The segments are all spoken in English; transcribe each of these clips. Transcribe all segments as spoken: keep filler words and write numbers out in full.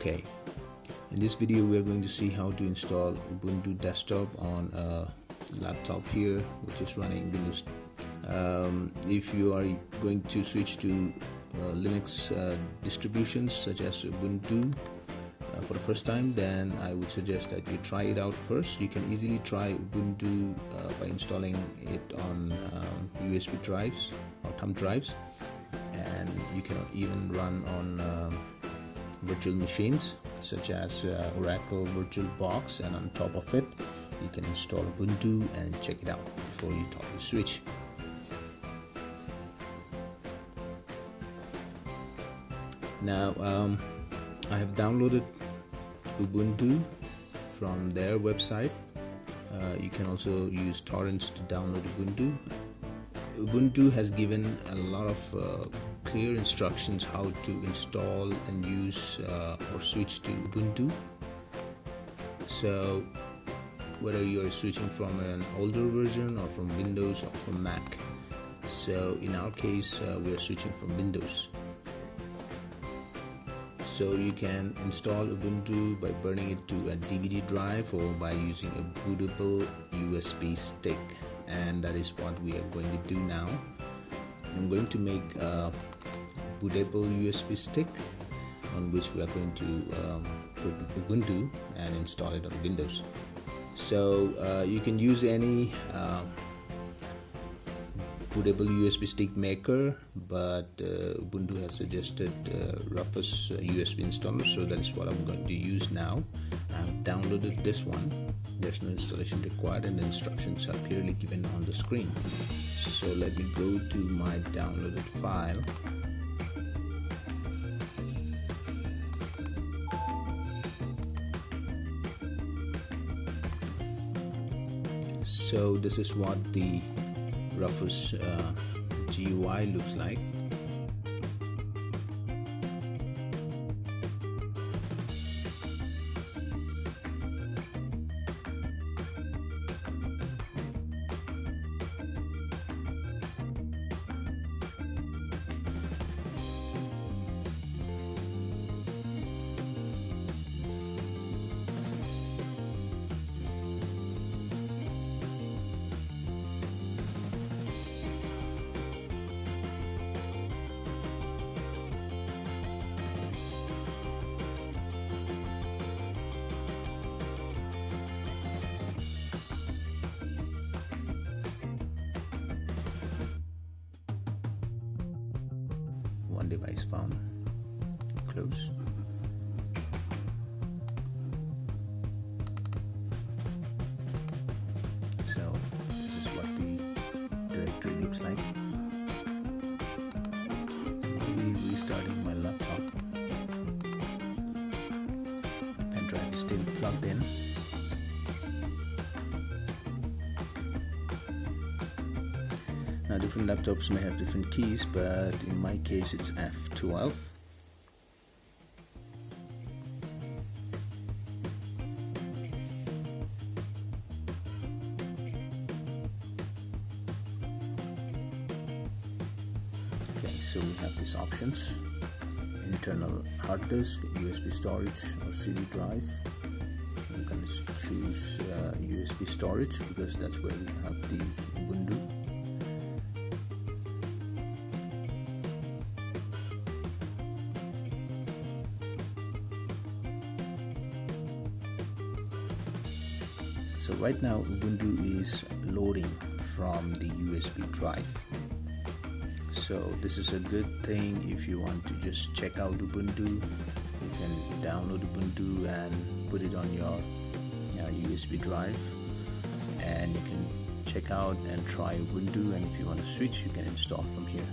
Okay, in this video we are going to see how to install Ubuntu desktop on a laptop here which is running Windows. Um, if you are going to switch to uh, Linux uh, distributions such as Ubuntu uh, for the first time, then I would suggest that you try it out first. You can easily try Ubuntu uh, by installing it on um, U S B drives or thumb drives, and you can even run on um, virtual machines such as uh, Oracle VirtualBox, and on top of it you can install Ubuntu and check it out before you totally switch. Now um, I have downloaded Ubuntu from their website. Uh, you can also use torrents to download Ubuntu. Ubuntu has given a lot of uh, clear instructions how to install and use uh, or switch to Ubuntu. So whether you're switching from an older version or from Windows or from Mac, so in our case uh, we are switching from Windows. So you can install Ubuntu by burning it to a D V D drive or by using a bootable U S B stick, and that is what we are going to do now. I'm going to make a bootable U S B stick on which we are going to um, put Ubuntu and install it on Windows. So uh, you can use any uh, bootable U S B stick maker, but uh, Ubuntu has suggested uh, Rufus uh, U S B installer, so that is what I'm going to use now. I've downloaded this one. There's no installation required and the instructions are clearly given on the screen. So let me go to my downloaded file. So this is what the Rufus uh, G U I looks like. One device found. Close. So this is what the directory looks like. Maybe restarting my laptop. The pen drive is still plugged in. Now different laptops may have different keys, but in my case it's F twelve. Okay, so we have these options: internal hard disk, U S B storage, or C D drive. You can choose uh, U S B storage because that's where we have the Ubuntu. So right now Ubuntu is loading from the U S B drive. So this is a good thing if you want to just check out Ubuntu. You can download Ubuntu and put it on your uh, U S B drive, and you can check out and try Ubuntu, and if you want to switch you can install from here.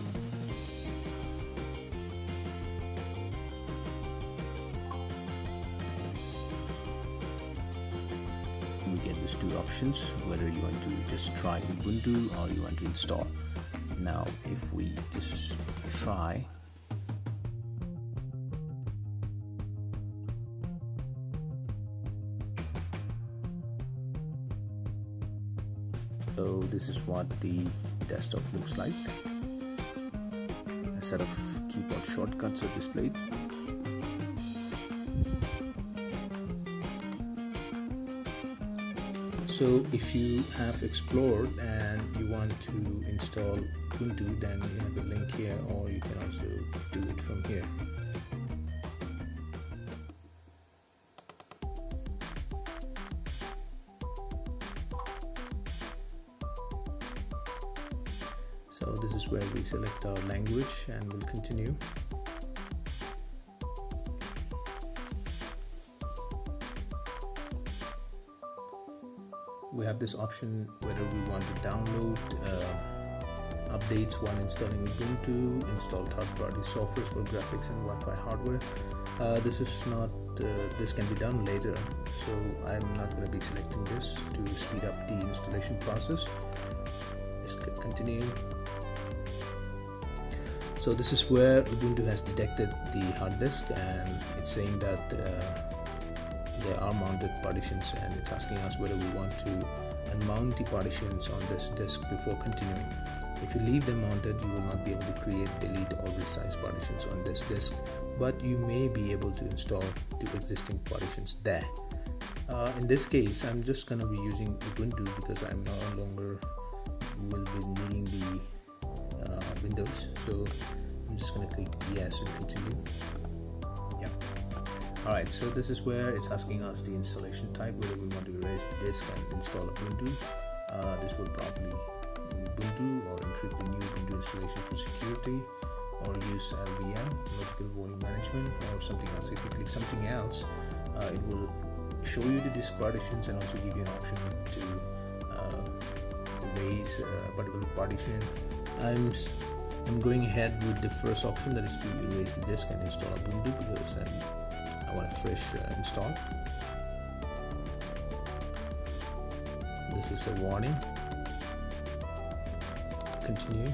We get these two options, whether you want to just try Ubuntu or you want to install. Now if we just try, so this is what the desktop looks like. A set of keyboard shortcuts are displayed. So if you have explored and you want to install Ubuntu, then you have a link here, or you can also do it from here. So this is where we select our language and we'll continue. We have this option whether we want to download uh, updates while installing Ubuntu, install third-party software for graphics and Wi-Fi hardware. Uh, this is not, uh, this can be done later, so I'm not going to be selecting this to speed up the installation process. Just continue. So this is where Ubuntu has detected the hard disk, and it's saying that uh, there are mounted partitions, and it's asking us whether we want to unmount the partitions on this disk before continuing. If you leave them mounted, you will not be able to create, delete or resize partitions on this disk, but you may be able to install the existing partitions there. Uh, in this case, I'm just going to be using Ubuntu because I'm no longer will be needing the uh, Windows, so I'm just going to click yes and continue. Yeah. Alright, so this is where it's asking us the installation type, whether we want to erase the disk and install Ubuntu. Uh, this will probably Ubuntu, or encrypt the new Ubuntu installation for security, or use L V M, vertical volume management, or something else. If you click something else, uh, it will show you the disk partitions and also give you an option to uh, erase a particular partition. I'm I'm going ahead with the first option, that is to erase the disk and install Ubuntu, because I'm I want a fresh uh, install. This is a warning. Continue.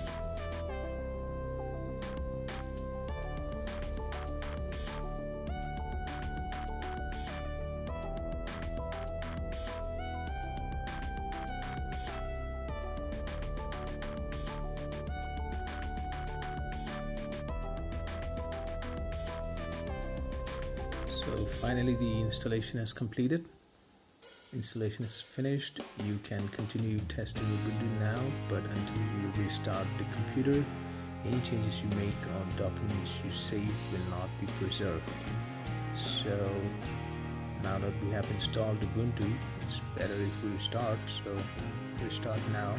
So finally the installation has completed. Installation is finished. You can continue testing Ubuntu now, but until you restart the computer, any changes you make or documents you save will not be preserved. So now that we have installed Ubuntu, it's better if we restart. So restart now.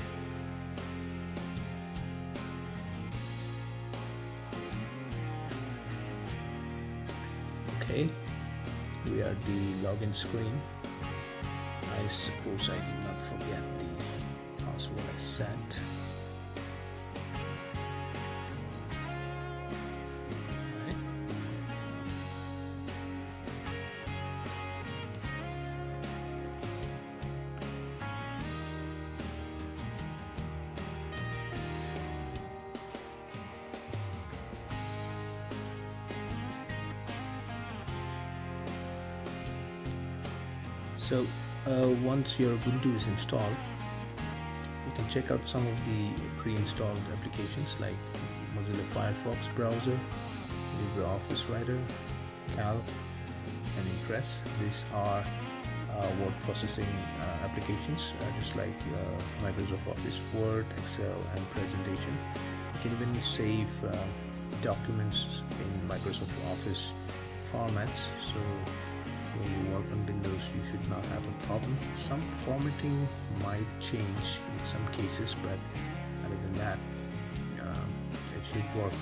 Okay, we are at the login screen. I suppose I did not forget the password I set. Right. So uh, once your Ubuntu is installed, you can check out some of the pre-installed applications like Mozilla Firefox browser, LibreOffice Writer, Calc, and Impress. These are uh, word processing uh, applications, uh, just like uh, Microsoft Office Word, Excel, and Presentation. You can even save uh, documents in Microsoft Office formats. So when you work on Windows, you should not have a problem. Some formatting might change in some cases, but other than that, um, it should work.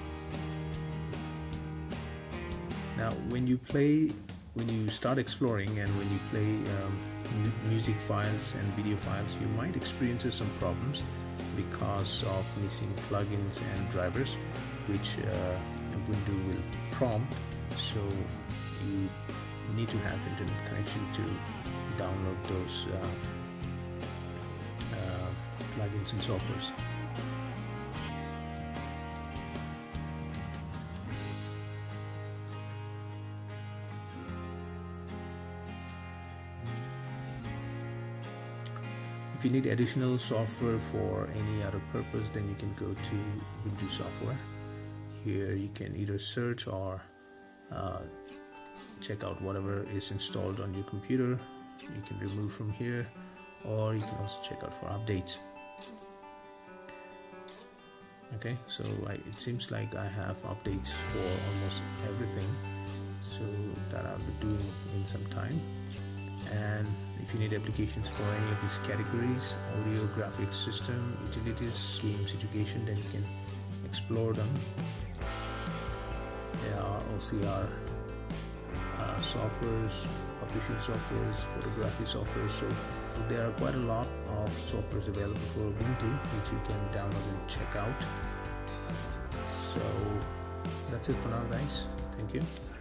Now, when you play, when you start exploring, and when you play um, mu music files and video files, you might experience some problems because of missing plugins and drivers, which uh, Ubuntu will prompt. So you need to have internet connection to download those uh, uh, plugins and softwares. If you need additional software for any other purpose, then you can go to Ubuntu software. Here you can either search or uh, check out whatever is installed on your computer you can remove from here, or you can also check out for updates. Okay, so I, it seems like I have updates for almost everything, so that I'll be doing in some time. And if you need applications for any of these categories, audio, graphics, system, utilities, games, education, then you can explore them. There are O C R uh, softwares, publishing softwares, photography software. So, so there are quite a lot of softwares available for Ubuntu, which you can download and check out. So that's it for now, guys. Thank you.